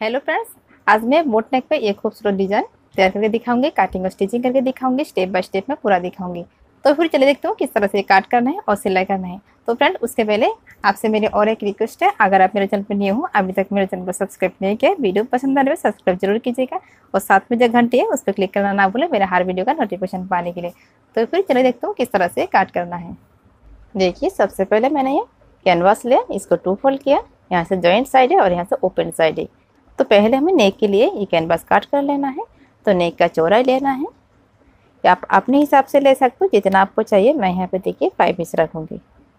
Hello friends, आज मैं boat नेक पे एक खूबसूरत डिजाइन तैयार करके दिखाऊंगी। काटिंग और स्टिचिंग करके दिखाऊंगी, स्टेप बाय स्टेप में पूरा दिखाऊंगी। तो फिर चलिए देखते हो किस तरह से काट करना है और सिलाई करना है। तो फ्रेंड, उसके पहले आपसे मेरी और एक रिक्वेस्ट है, अगर आप मेरे चैनल पर न्यू हो, अभी तक मेरे चैनल को सब्सक्राइब नहीं किया, वीडियो पसंद आने में सब्सक्राइब जरूर कीजिएगा और साथ में जो घंटी है उस पर क्लिक करना ना भूलें मेरे हर वीडियो का नोटिफिकेशन पाने के लिए। तो फिर चलिए देखते हो किस तरह से काट करना है। देखिए, सबसे पहले मैंने ये कैनवास लिया, इसको 2 फोल्ड किया। यहाँ से जॉइंट साइड है और यहाँ से ओपन साइड है। तो पहले हमें नेक के लिए ये कैनवास काट कर लेना है। तो नेक का चौड़ाई लेना है, आप अपने हिसाब से ले सकते हो जितना आपको चाहिए। मैं यहाँ पे देखिए 5 इंच रखूँगी।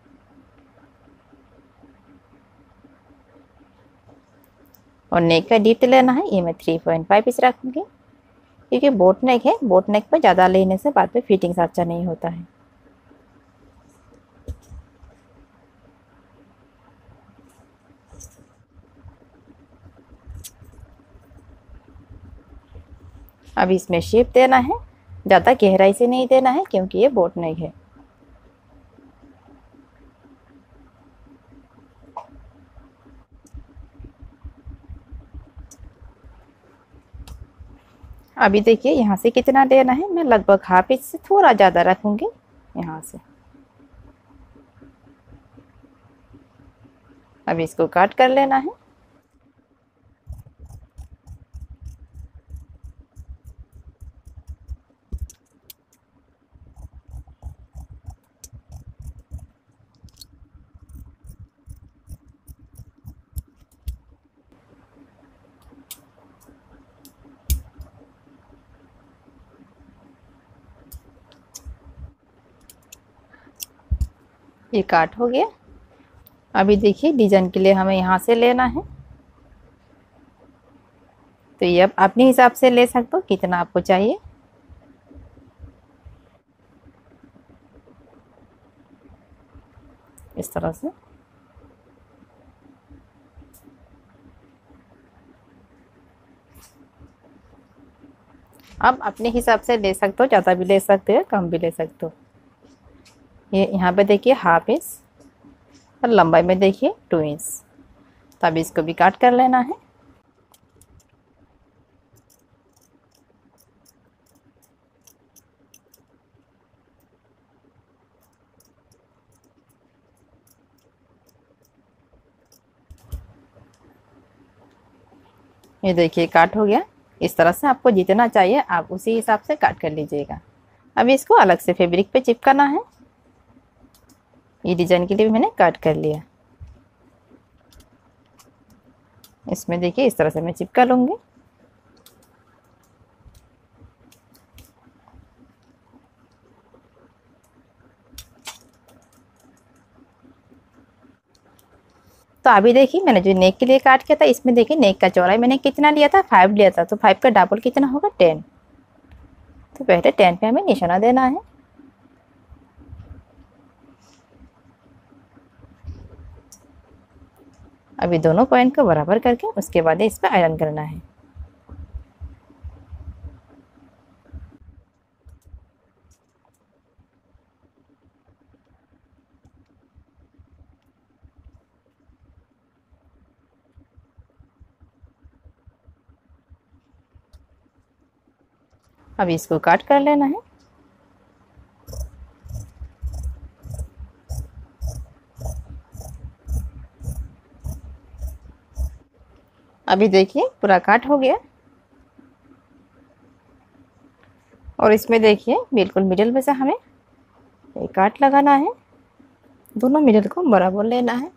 और नेक का डीप लेना है, ये मैं 3.5 इंच रखूँगी, क्योंकि बोट नेक है। बोट नेक पर ज़्यादा लेने से बाद में फिटिंग अच्छा नहीं होता है। अब इसमें शेप देना है, ज़्यादा गहराई से नहीं देना है क्योंकि ये बोट नेक है। अभी देखिए यहाँ से कितना लेना है, मैं लगभग हाफ इंच से थोड़ा ज़्यादा रखूँगी यहाँ से। अब इसको काट कर लेना है। ये काट हो गया। अभी देखिए डिजाइन के लिए हमें यहाँ से लेना है। तो ये अब अपने हिसाब से ले सकते हो कितना आपको चाहिए। इस तरह से अब अपने हिसाब से ले सकते हो, ज़्यादा भी ले सकते हो, कम भी ले सकते हो। ये यहाँ पे देखिए हाफ इंच और लंबाई में देखिए 2 इंच। तो अब इसको भी काट कर लेना है। ये देखिए काट हो गया। इस तरह से आपको जितना चाहिए आप उसी हिसाब से काट कर लीजिएगा। अब इसको अलग से फैब्रिक पे चिपकाना है। ये डिजाइन के लिए भी मैंने काट कर लिया। इसमें देखिए इस तरह से मैं चिपका लूँगी। तो अभी देखिए मैंने जो नेक के लिए काट किया था, इसमें देखिए नेक का चौड़ाई मैंने कितना लिया था, 5 लिया था। तो 5 का डबल कितना होगा, 10। तो पहले 10 पे हमें निशाना देना है। अभी दोनों पॉइंट को बराबर करके उसके बाद इस पर आयरन करना है। अब इसको काट कर लेना है। अभी देखिए पूरा काट हो गया। और इसमें देखिए बिल्कुल मिडिल में से हमें एक काट लगाना है। दोनों मिडिल को बराबर लेना है।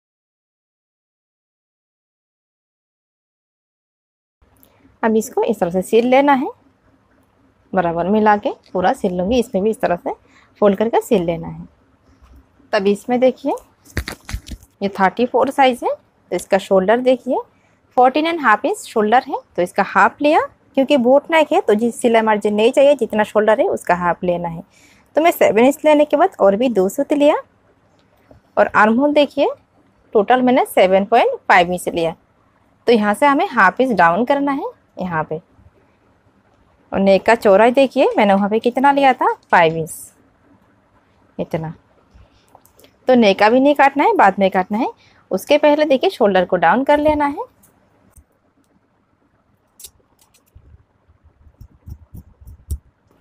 अब इसको इस तरह से सिल लेना है, बराबर मिला के पूरा सिल लूँगी। इसमें भी इस तरह से फोल्ड करके सिल लेना है। तब इसमें देखिए ये 34 साइज़ है। तो इसका शोल्डर देखिए 14.5 इंच शोल्डर है। तो इसका हाफ लिया, क्योंकि बोट नेक है तो जिस सिलाई मार्जिन नहीं चाहिए, जितना शोल्डर है उसका हाफ लेना है। तो मैं 7 इंच लेने के बाद और भी 2 सूत लिया। और आर्म होल देखिए टोटल मैंने 7.5 इंच लिया। तो यहाँ से हमें हाफ इंच डाउन करना है यहाँ पे। और नेक का चौड़ाई देखिए मैंने वहाँ पे कितना लिया था, 5 इंच इतना। तो नेक का भी नहीं काटना है, बाद में काटना है। उसके पहले देखिए शोल्डर को डाउन कर लेना है।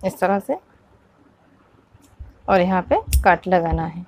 इस तरह से, और यहाँ पे कट लगाना है।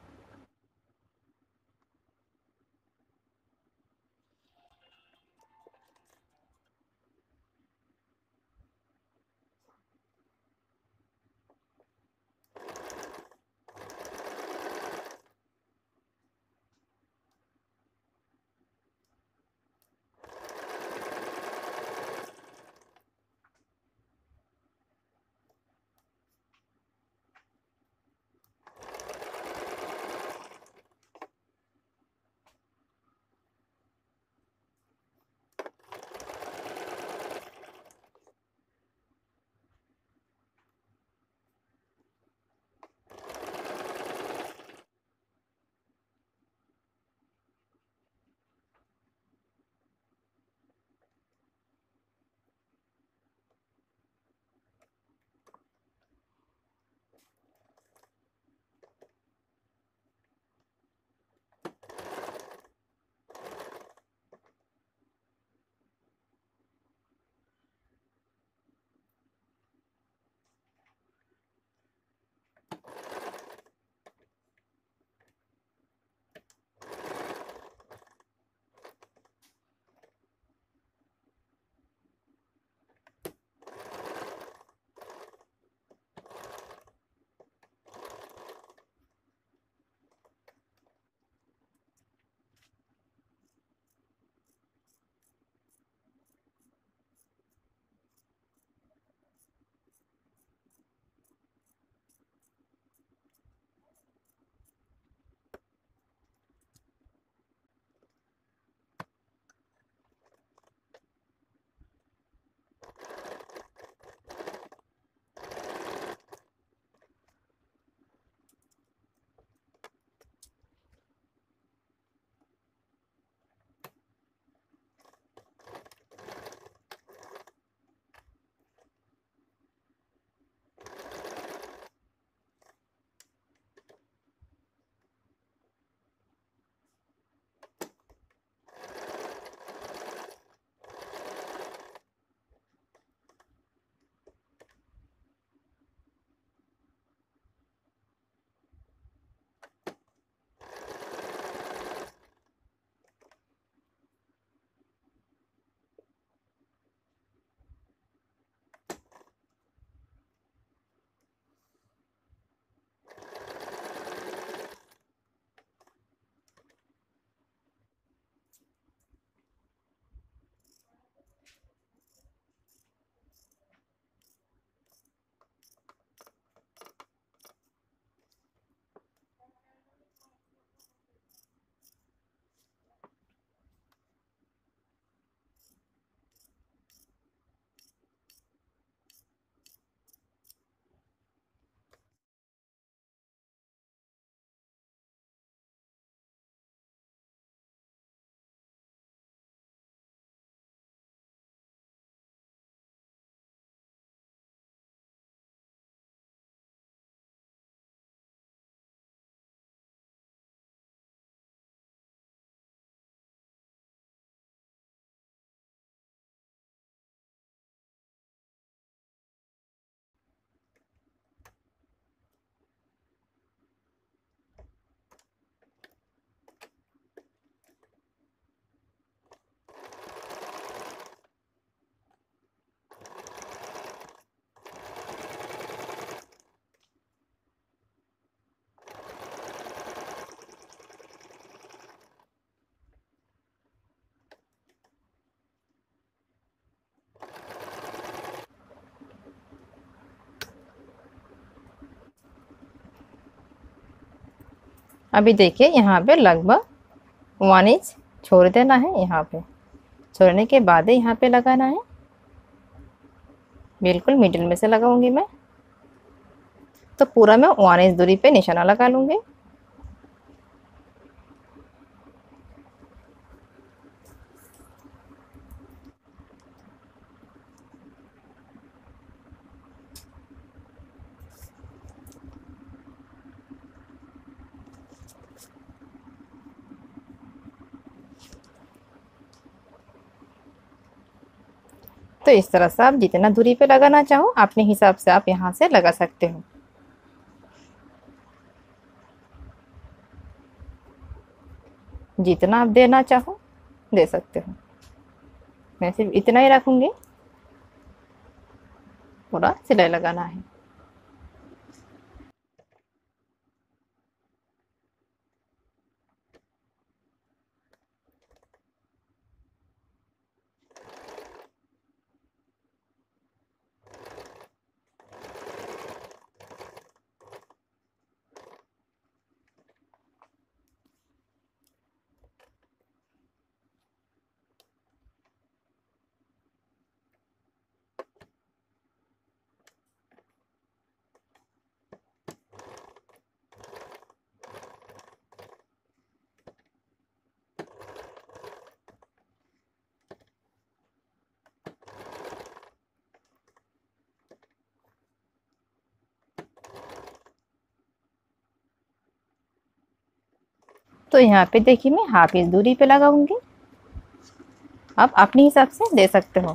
अभी देखिए यहाँ पे लगभग 1 इंच छोड़ देना है। यहाँ पे छोड़ने के बाद ही यहाँ पे लगाना है। बिल्कुल मिडिल में से लगाऊंगी मैं, तो पूरा मैं 1 इंच दूरी पे निशाना लगा लूंगी। तो इस तरह से आप जितना दूरी पे लगाना चाहो अपने हिसाब से आप यहाँ से लगा सकते हो। जितना आप देना चाहो दे सकते हो। मैं सिर्फ इतना ही रखूंगी, पूरा सिलाई लगाना है। तो यहाँ पे देखिए मैं हाफ इंच दूरी पे लगाऊंगी, आप अपने हिसाब से दे सकते हो।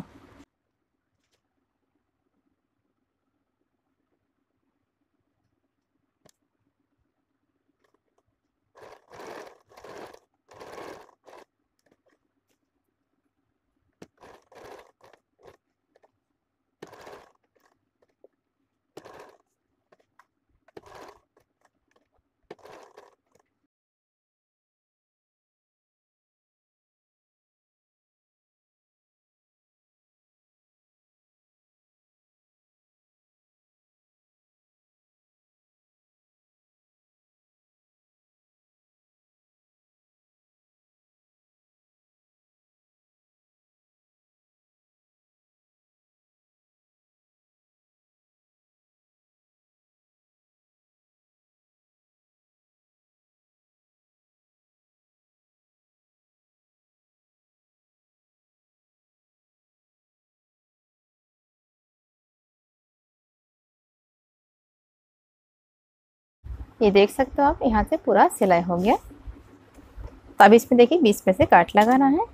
ये देख सकते हो आप, यहाँ से पूरा सिलाई हो गया। तो अब इसमें देखिए बीच में से काट लगाना है।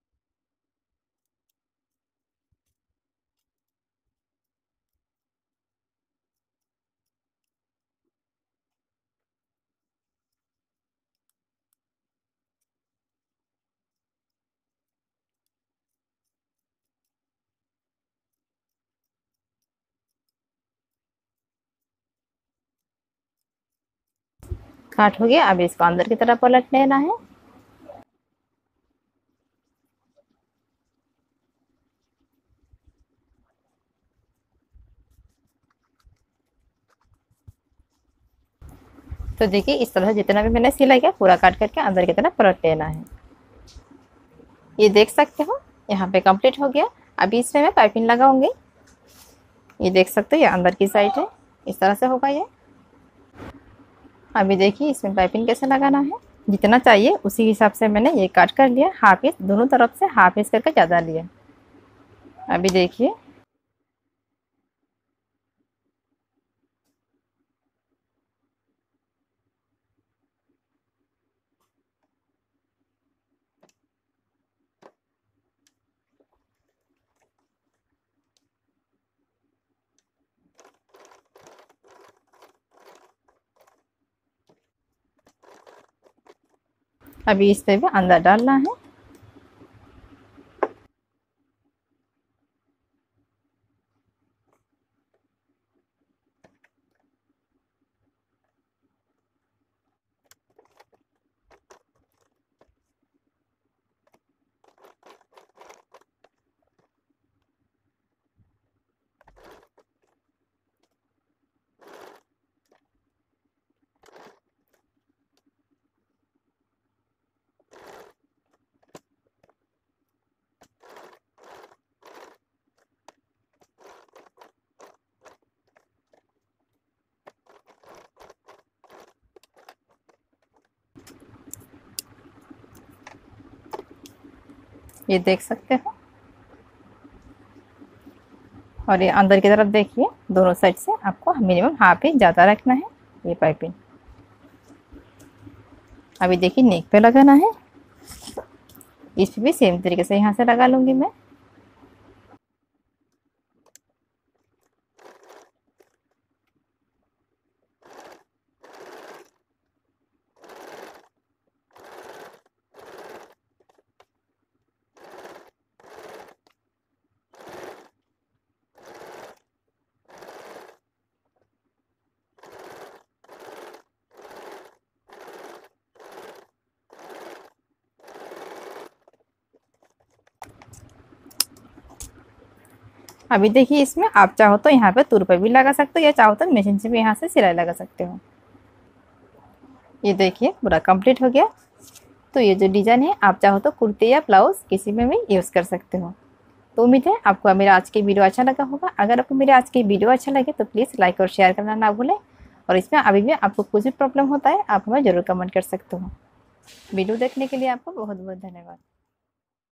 काट हो गया, अब इसको अंदर की तरफ पलट लेना है। तो देखिए इस तरह जितना भी मैंने सिलाई किया पूरा काट करके अंदर की तरफ पलट लेना है। ये देख सकते हो यहाँ पे कंप्लीट हो गया। अभी इसमें मैं पाइपिंग लगाऊंगी। ये देख सकते हो ये अंदर की साइड है, इस तरह से होगा ये। अभी देखिए इसमें पाइपिंग कैसे लगाना है। जितना चाहिए उसी हिसाब से मैंने ये काट कर लिया, हाफ इंच दोनों तरफ से हाफ इंच करके ज़्यादा लिया। अभी देखिए अभी इस पे भी अंदर डालना है। ये देख सकते हो, और ये अंदर की तरफ देखिए दोनों साइड से आपको मिनिमम हाफ इंच ज़्यादा रखना है ये पाइपिंग। अभी देखिए नेक पे लगाना है। इस पे भी सेम तरीके से यहाँ से लगा लूँगी मैं। अभी देखिए इसमें आप चाहो तो यहाँ पे तुरपा भी लगा सकते हो या चाहो तो मशीन से भी यहाँ से सिलाई लगा सकते हो। ये देखिए पूरा कंप्लीट हो गया। तो ये जो डिज़ाइन है आप चाहो तो कुर्ती या ब्लाउज किसी में भी यूज़ कर सकते हो। तो उम्मीद है आपको मेरा आज की वीडियो अच्छा लगा होगा। अगर आपको मेरे आज की वीडियो अच्छा लगे तो प्लीज़ लाइक और शेयर करना ना भूलें। और इसमें अभी भी आपको कुछ भी प्रॉब्लम होता है आप हमें ज़रूर कमेंट कर सकते हो। वीडियो देखने के लिए आपको बहुत बहुत धन्यवाद।